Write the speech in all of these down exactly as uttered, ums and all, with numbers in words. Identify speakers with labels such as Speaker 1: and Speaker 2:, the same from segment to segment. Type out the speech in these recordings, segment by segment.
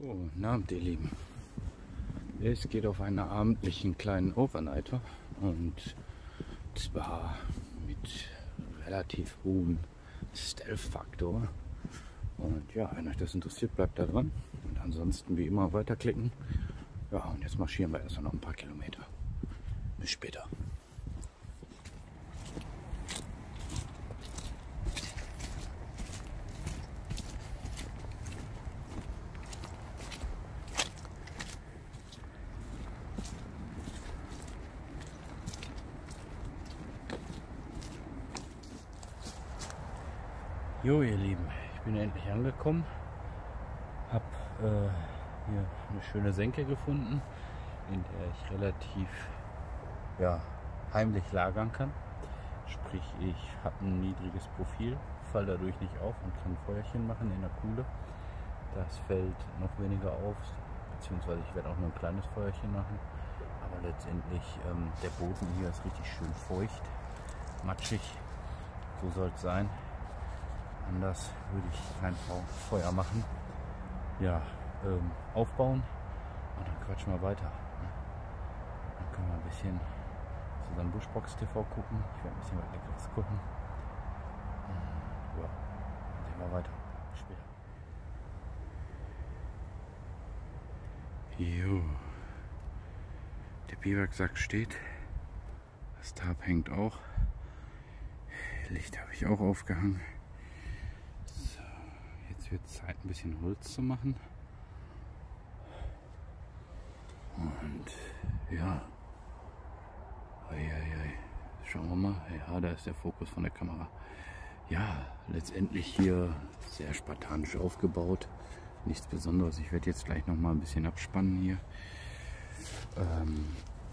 Speaker 1: Oh, guten Abend, ihr Lieben. Es geht auf einen abendlichen kleinen Overnighter und zwar mit relativ hohem Stealth-Faktor. Und ja, wenn euch das interessiert, bleibt da dran. Und ansonsten wie immer weiterklicken. Ja, und jetzt marschieren wir erst noch ein paar Kilometer. Bis später. Jo, ihr Lieben, ich bin endlich angekommen. Hab äh, hier eine schöne Senke gefunden, in der ich relativ ja, heimlich lagern kann. Sprich, ich habe ein niedriges Profil, fall dadurch nicht auf und kann ein Feuerchen machen in der Kuhle. Das fällt noch weniger auf, beziehungsweise ich werde auch nur ein kleines Feuerchen machen. Aber letztendlich, ähm, der Boden hier ist richtig schön feucht, matschig, so soll es sein. Anders würde ich kein Feuer machen. Ja, ähm, aufbauen und dann quatschen wir weiter. Dann können wir ein bisschen zusammen Bushbox T V gucken. Ich werde ein bisschen was Leckeres gucken. Ja, dann sehen wir weiter. Bis später. Jo. Der Biwaksack steht. Das Tarp hängt auch. Licht habe ich auch aufgehangen. Wird Zeit, ein bisschen Holz zu machen. Und ja, ei, ei, ei. Schauen wir mal. Ja, da ist der Fokus von der Kamera. Ja, letztendlich hier sehr spartanisch aufgebaut. Nichts Besonderes. Ich werde jetzt gleich noch mal ein bisschen abspannen hier. Ähm,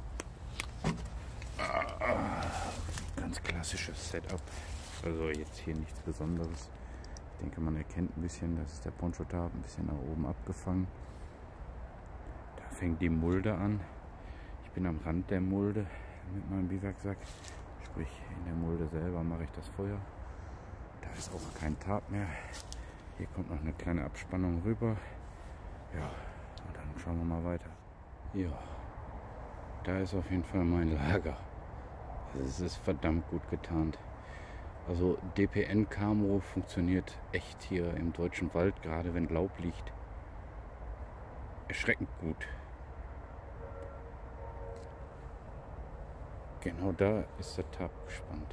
Speaker 1: ah, ganz klassisches Setup. Also jetzt hier nichts Besonderes. Ich denke, man erkennt ein bisschen, dass ist der Poncho-Tarp ein bisschen nach oben abgefangen. Da fängt die Mulde an. Ich bin am Rand der Mulde mit meinem Biwaksack. Sprich, in der Mulde selber mache ich das Feuer. Da ist auch kein Tarp mehr. Hier kommt noch eine kleine Abspannung rüber. Ja, und dann schauen wir mal weiter. Ja, da ist auf jeden Fall mein Lager. Es ist verdammt gut getarnt. Also D P N-Camo funktioniert echt hier im deutschen Wald, gerade wenn Laub liegt, erschreckend gut. Genau da ist der Tarp gespannt.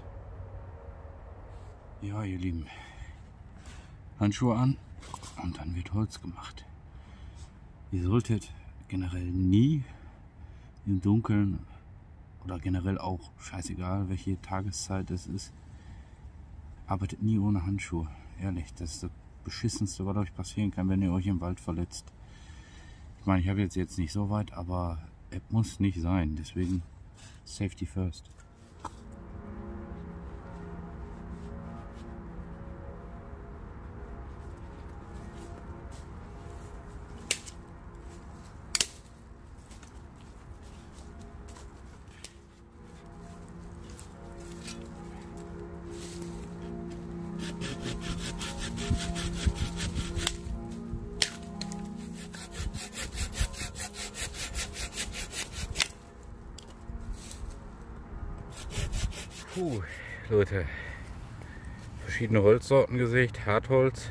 Speaker 1: Ja, ihr Lieben, Handschuhe an und dann wird Holz gemacht. Ihr solltet generell nie im Dunkeln oder generell auch, scheißegal welche Tageszeit es ist, arbeitet nie ohne Handschuhe. Ehrlich, das ist das Beschissenste, was euch passieren kann, wenn ihr euch im Wald verletzt. Ich meine, ich habe jetzt, jetzt nicht so weit, aber es muss nicht sein. Deswegen Safety first. Puh, Leute, verschiedene Holzsorten gesägt, Hartholz,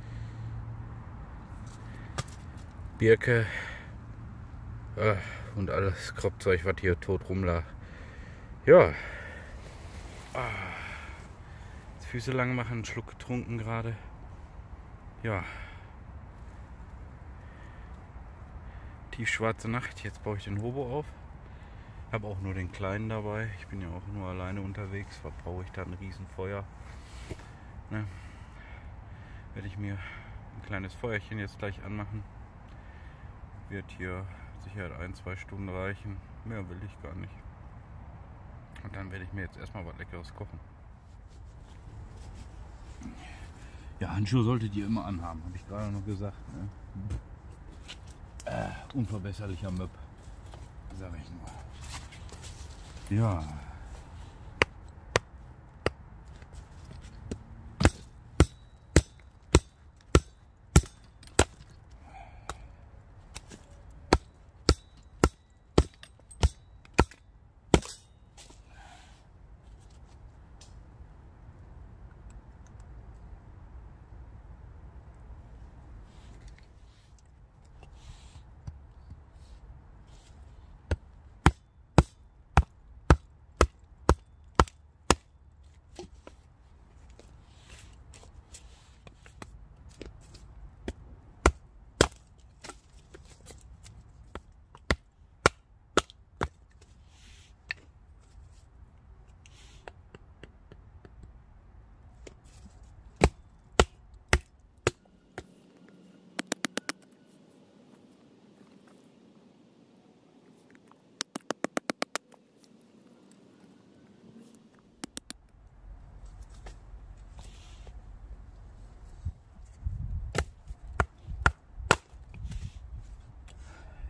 Speaker 1: Birke äh, und alles Kropfzeug, was hier tot rumlag. Ja, ah, jetzt Füße lang machen, einen Schluck getrunken gerade. Ja, tiefschwarze Nacht, jetzt baue ich den Hobo auf. Habe auch nur den kleinen dabei. Ich bin ja auch nur alleine unterwegs. Was brauche ich da ein Riesenfeuer? Ne? Werde ich mir ein kleines Feuerchen jetzt gleich anmachen. Wird hier sicher ein, zwei Stunden reichen. Mehr will ich gar nicht. Und dann werde ich mir jetzt erstmal was Leckeres kochen. Ja, Handschuhe solltet ihr immer anhaben, habe ich gerade noch gesagt. Ne? Äh, unverbesserlicher Möb, sage ich nur. Ja.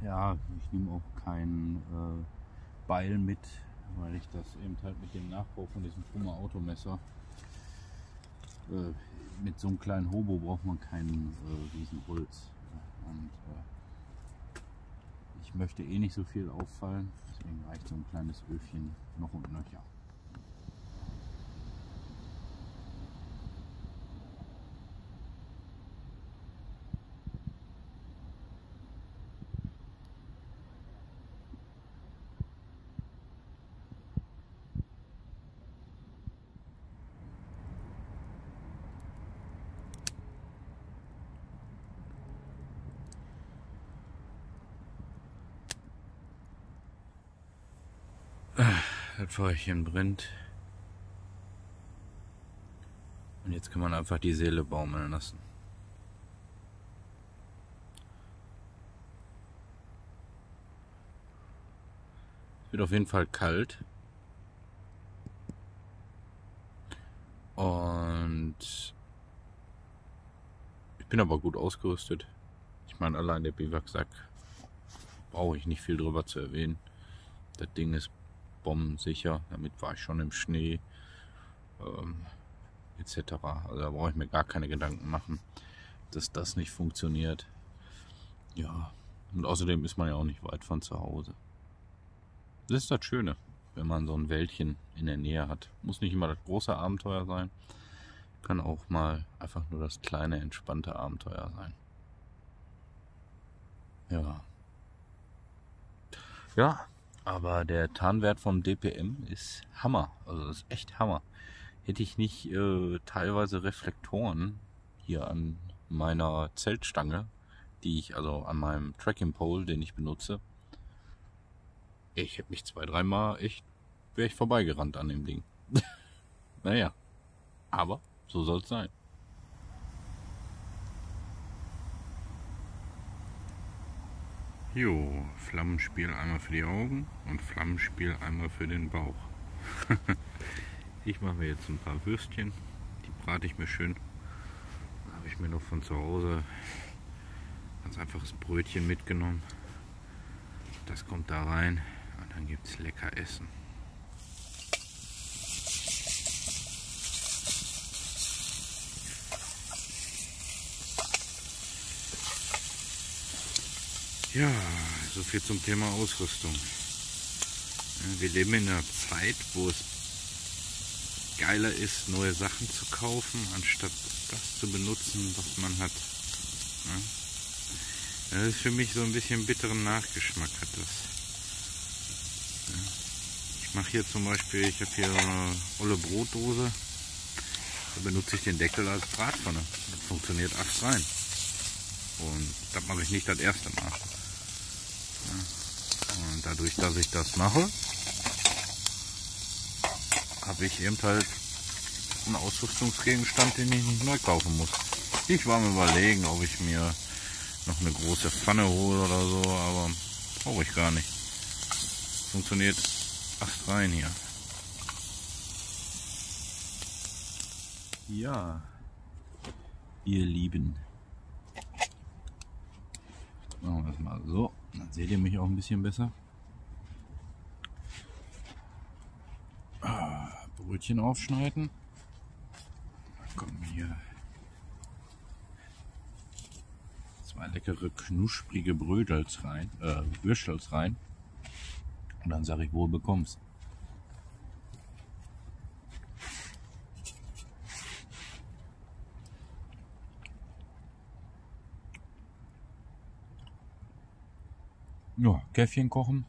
Speaker 1: ja, ich nehme auch kein äh, Beil mit, weil ich das eben halt mit dem Nachbau von diesem Puma Automesser, äh, mit so einem kleinen Hobo braucht man keinen äh, riesen Holz. Und äh, ich möchte eh nicht so viel auffallen, deswegen reicht so ein kleines Öfchen noch und nöcher. Das Feuerchen brennt. Und jetzt kann man einfach die Seele baumeln lassen. Es wird auf jeden Fall kalt. Und ich bin aber gut ausgerüstet. Ich meine, allein der Biwaksack brauche ich nicht viel drüber zu erwähnen. Das Ding ist bombensicher. Damit war ich schon im Schnee. Ähm, et cetera. Also da brauche ich mir gar keine Gedanken machen, dass das nicht funktioniert. Ja, und außerdem ist man ja auch nicht weit von zu Hause. Das ist das Schöne, wenn man so ein Wäldchen in der Nähe hat. Muss nicht immer das große Abenteuer sein. Kann auch mal einfach nur das kleine, entspannte Abenteuer sein. Ja. Ja, aber der Tarnwert vom D P M ist Hammer. Also das ist echt Hammer. Hätte ich nicht äh, teilweise Reflektoren hier an meiner Zeltstange, die ich, also an meinem Tracking Pole, den ich benutze, ich hätte mich zwei, dreimal echt, wäre ich vorbeigerannt an dem Ding. Naja, aber so soll es sein. Jo, Flammenspiel einmal für die Augen und Flammenspiel einmal für den Bauch. Ich mache mir jetzt ein paar Würstchen, die brate ich mir schön. Da habe ich mir noch von zu Hause ganz einfaches Brötchen mitgenommen. Das kommt da rein und dann gibt es lecker Essen. Ja, so viel zum Thema Ausrüstung. Wir leben in einer Zeit, wo es geiler ist, neue Sachen zu kaufen, anstatt das zu benutzen, was man hat. Das ist für mich so ein bisschen bitteren Nachgeschmack hat das. Ich mache hier zum Beispiel, ich habe hier eine olle Brotdose, da benutze ich den Deckel als Bratpfanne. Das funktioniert astrein. Und das mache ich nicht das erste Mal. Und dadurch, dass ich das mache, habe ich eben halt einen Ausrüstungsgegenstand, den ich nicht neu kaufen muss. Ich war mir überlegen, ob ich mir noch eine große Pfanne hole oder so, aber brauche ich gar nicht. Funktioniert astrein hier. Ja, ihr Lieben. Machen wir das mal so, dann seht ihr mich auch ein bisschen besser. Brötchen aufschneiden. Dann kommen hier zwei leckere knusprige Brödels rein, äh, Würstels rein. Und dann sage ich wohl bekomm's. Ja, Käffchen kochen.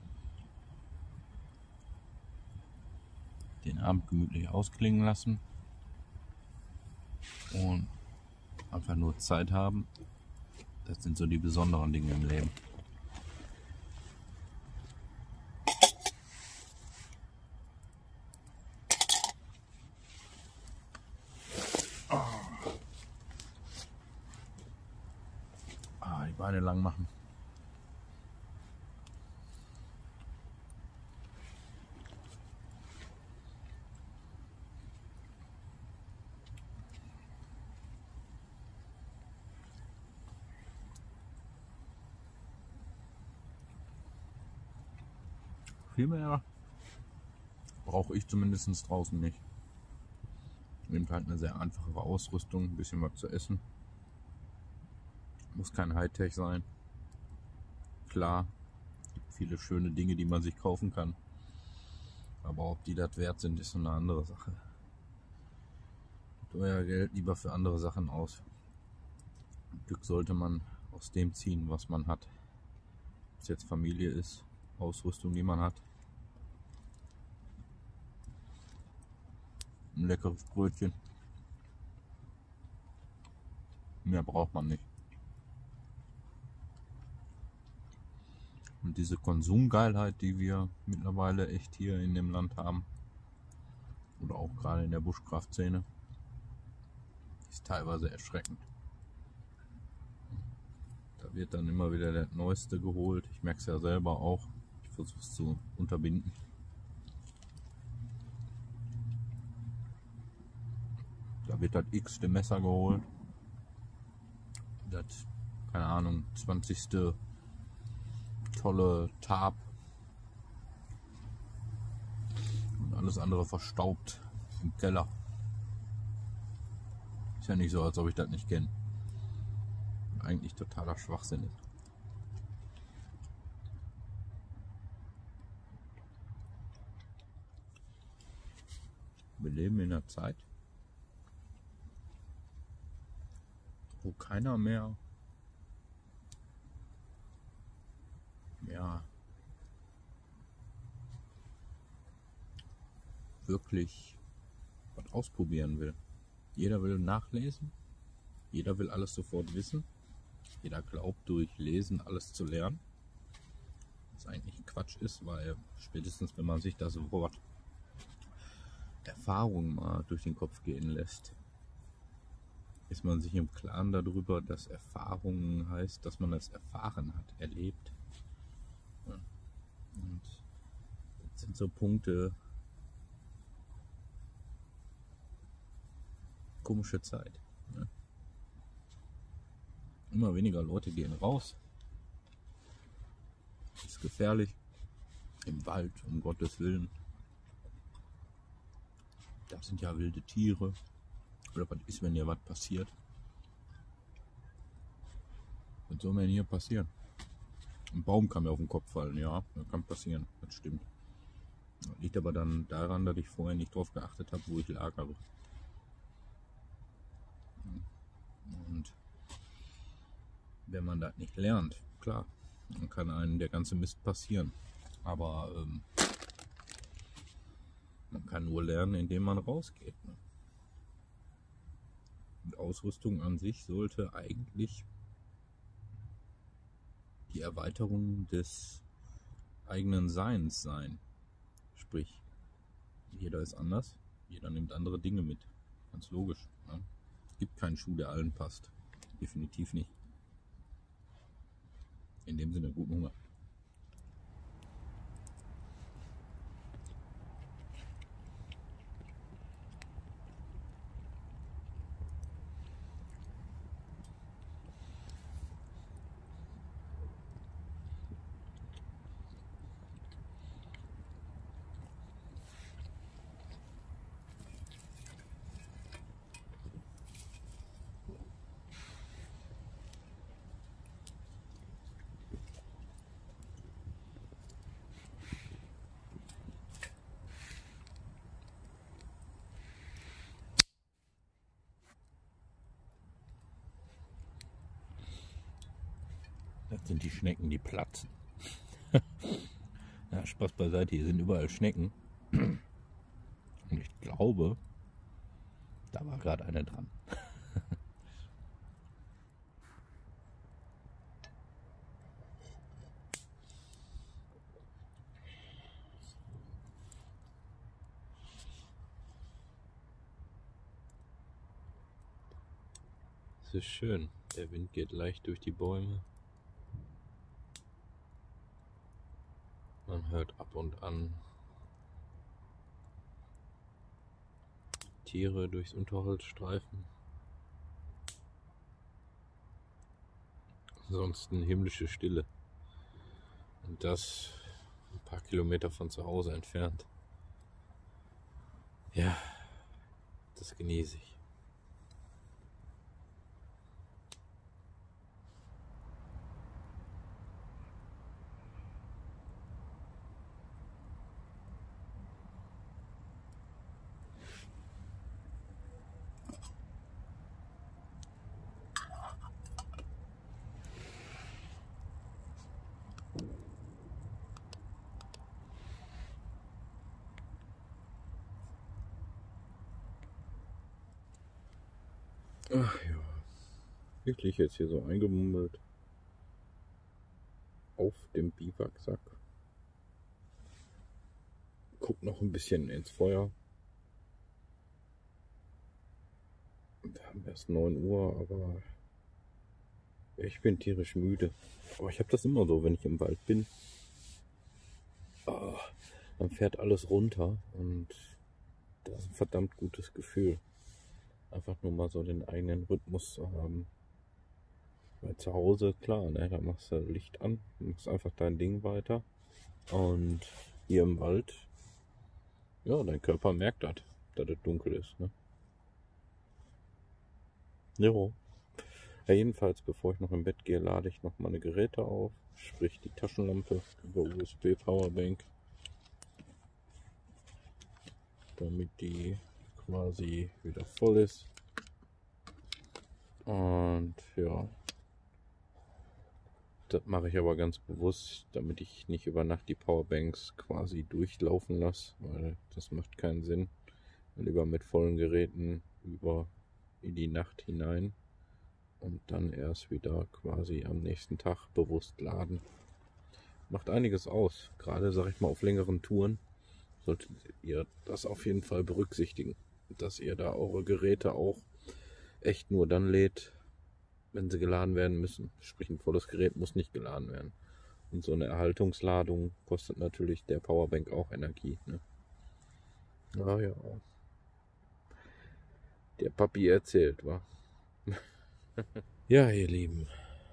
Speaker 1: Den Abend gemütlich ausklingen lassen. Und einfach nur Zeit haben. Das sind so die besonderen Dinge im Leben. Ah, die Beine lang machen.
Speaker 2: viel mehr brauche ich zumindest draußen nicht. Nimmt halt eine sehr einfache Ausrüstung, ein bisschen was zu essen. Muss kein Hightech sein. Klar, gibt viele schöne Dinge, die man sich kaufen kann. Aber ob die das wert sind, ist so eine andere Sache. Gebt euer Geld lieber für andere Sachen aus. Glück sollte man aus dem ziehen, was man hat. Ob es jetzt Familie ist, Ausrüstung, die man hat. Ein leckeres Brötchen. Mehr braucht man nicht. Und diese Konsumgeilheit, die wir mittlerweile echt hier in dem Land haben, oder auch gerade in der Buschkraftszene, ist teilweise erschreckend. Da wird dann immer wieder das Neueste geholt. Ich merke es ja selber auch. Ich versuche es zu unterbinden. Da wird das x-te Messer geholt. Das, keine Ahnung, zwanzigste tolle Tab. Und alles andere verstaubt im Keller. Ist ja nicht so, als ob ich das nicht kenne. Eigentlich totaler Schwachsinn ist. Wir leben in einer Zeit, wo keiner mehr ja, wirklich was ausprobieren will. Jeder will nachlesen, jeder will alles sofort wissen, jeder glaubt durch Lesen alles zu lernen, was eigentlich Quatsch ist, weil spätestens wenn man sich das Wort Erfahrung mal durch den Kopf gehen lässt, ist man sich im Klaren darüber, dass Erfahrung heißt, dass man es erfahren hat, erlebt. Und das sind so Punkte, komische Zeit. Ne? Immer weniger Leute gehen raus. Ist gefährlich. Im Wald, um Gottes Willen. Da sind ja wilde Tiere. Oder was ist, wenn hier was passiert? Was soll mir denn hier passieren? Ein Baum kann mir auf den Kopf fallen, ja, das kann passieren, das stimmt. Das liegt aber dann daran, dass ich vorher nicht drauf geachtet habe, wo ich lagere. Und wenn man das nicht lernt, klar, dann kann einem der ganze Mist passieren. Aber ähm, man kann nur lernen, indem man rausgeht. Ne? Und Ausrüstung an sich sollte eigentlich die Erweiterung des eigenen Seins sein. Sprich, jeder ist anders, jeder nimmt andere Dinge mit. Ganz logisch. Ne? Es gibt keinen Schuh, der allen passt. Definitiv nicht. In dem Sinne, guten Hunger. Das sind die Schnecken, die platzen. Ja, Spaß beiseite, hier sind überall Schnecken. Und ich glaube, da war gerade eine dran. Es ist schön. Der Wind geht leicht durch die Bäume. Man hört ab und an Tiere durchs Unterholz streifen. Ansonsten himmlische Stille. Und das ein paar Kilometer von zu Hause entfernt. Ja, das genieße ich. Ach ja, wirklich jetzt hier so eingemummelt auf dem Biwaksack. Guck noch ein bisschen ins Feuer. Wir haben erst neun Uhr, aber ich bin tierisch müde. Aber ich habe das immer so, wenn ich im Wald bin. Oh, dann fährt alles runter und das ist ein verdammt gutes Gefühl. Einfach nur mal so den eigenen Rhythmus zu haben. Weil zu Hause, klar, ne, da machst du Licht an, machst einfach dein Ding weiter. Und hier im Wald, ja, dein Körper merkt das, dass es dunkel ist. Ne? Jo. Ja, jedenfalls, bevor ich noch im Bett gehe, lade ich noch meine Geräte auf. Sprich die Taschenlampe über U S B Powerbank. Damit die quasi wieder voll ist. Und ja, das mache ich aber ganz bewusst, damit ich nicht über Nacht die Powerbanks quasi durchlaufen lasse, weil das macht keinen Sinn. Lieber mit vollen Geräten über in die Nacht hinein und dann erst wieder quasi am nächsten Tag bewusst laden. Macht einiges aus, gerade sage ich mal auf längeren Touren solltet ihr das auf jeden Fall berücksichtigen, dass ihr da eure Geräte auch echt nur dann lädt, wenn sie geladen werden müssen. Sprich, ein volles Gerät muss nicht geladen werden. Und so eine Erhaltungsladung kostet natürlich der Powerbank auch Energie. Ne? Ah ja. Der Papi erzählt, wa? Ja, ihr Lieben.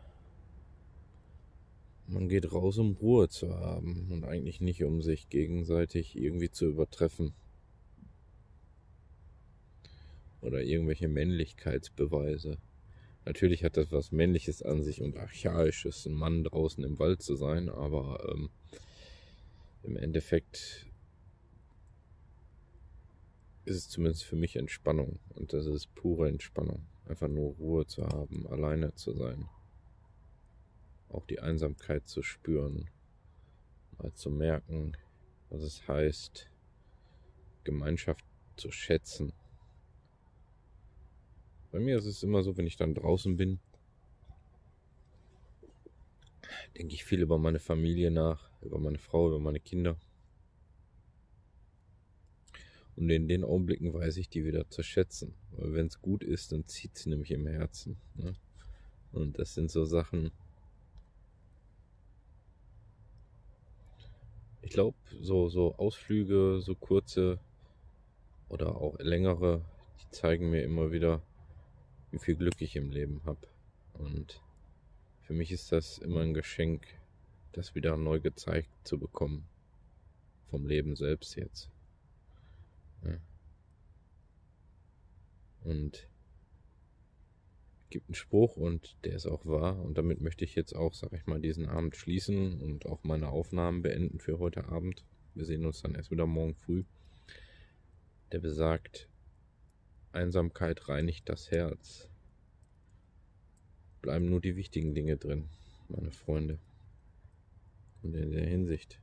Speaker 2: Man geht raus, um Ruhe zu haben und eigentlich nicht, um sich gegenseitig irgendwie zu übertreffen. Oder irgendwelche Männlichkeitsbeweise. Natürlich hat das was Männliches an sich und Archaisches, ein Mann draußen im Wald zu sein, aber ähm, im Endeffekt ist es zumindest für mich Entspannung. Und das ist pure Entspannung. Einfach nur Ruhe zu haben, alleine zu sein. Auch die Einsamkeit zu spüren, mal zu merken, was es heißt, Gemeinschaft zu schätzen. Bei mir ist es immer so, wenn ich dann draußen bin, denke ich viel über meine Familie nach, über meine Frau, über meine Kinder. Und in den Augenblicken weiß ich die wieder zu schätzen. Weil wenn es gut ist, dann zieht sie nämlich im Herzen. Ne? Und das sind so Sachen, ich glaube, so, so Ausflüge, so kurze oder auch längere, die zeigen mir immer wieder, wie viel Glück ich im Leben habe. Und für mich ist das immer ein Geschenk, das wieder neu gezeigt zu bekommen. Vom Leben selbst jetzt. Ja. Und gibt einen Spruch und der ist auch wahr. Und damit möchte ich jetzt auch, sag ich mal, diesen Abend schließen und auch meine Aufnahmen beenden für heute Abend. Wir sehen uns dann erst wieder morgen früh. Der besagt, Einsamkeit reinigt das Herz. Bleiben nur die wichtigen Dinge drin, meine Freunde. Und in der Hinsicht.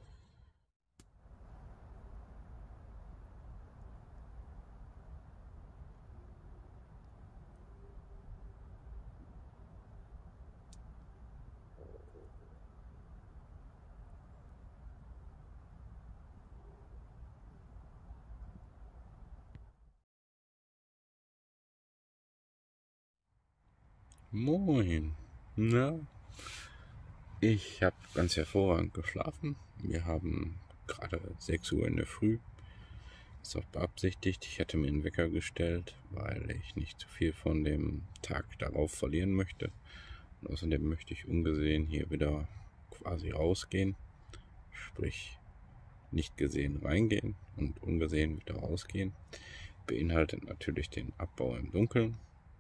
Speaker 2: Moin. Na, ich habe ganz hervorragend geschlafen. Wir haben gerade sechs Uhr in der Früh. Ist auch beabsichtigt. Ich hatte mir einen Wecker gestellt, weil ich nicht zu viel von dem Tag darauf verlieren möchte. Und außerdem möchte ich ungesehen hier wieder quasi rausgehen. sprich nicht gesehen reingehen und ungesehen wieder rausgehen. Beinhaltet natürlich den Abbau im Dunkeln.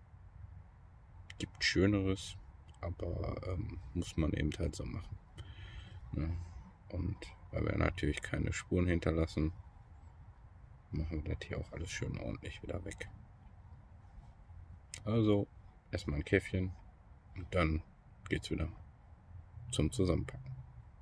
Speaker 2: Gibt Schöneres, aber ähm, muss man eben halt so machen. Ne? Und weil wir natürlich keine Spuren hinterlassen, machen wir das hier auch alles schön ordentlich wieder weg. Also erstmal ein Käffchen und dann geht's wieder zum Zusammenpacken.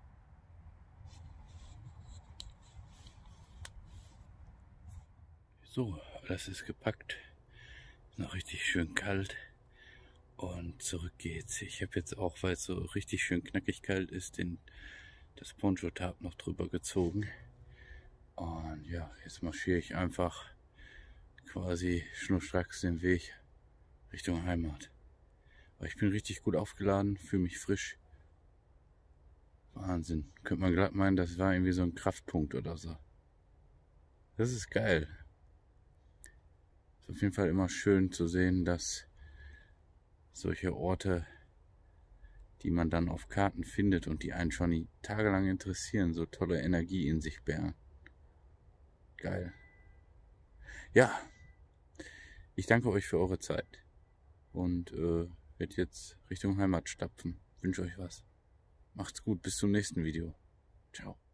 Speaker 2: So, alles ist gepackt. Ist noch richtig schön kalt. Und zurück geht's. Ich habe jetzt auch, weil es so richtig schön knackig kalt ist, den, das Poncho-Tarp noch drüber gezogen. Und ja, jetzt marschiere ich einfach quasi schnurstracks den Weg Richtung Heimat. Aber ich bin richtig gut aufgeladen, fühle mich frisch. Wahnsinn. Könnte man glatt meinen, das war irgendwie so ein Kraftpunkt oder so. Das ist geil. Ist auf jeden Fall immer schön zu sehen, dass solche Orte, die man dann auf Karten findet und die einen schon tagelang interessieren, so tolle Energie in sich bären. Geil. Ja, ich danke euch für eure Zeit und äh, werde jetzt Richtung Heimat stapfen. Wünsche euch was. Macht's gut, bis zum nächsten Video. Ciao.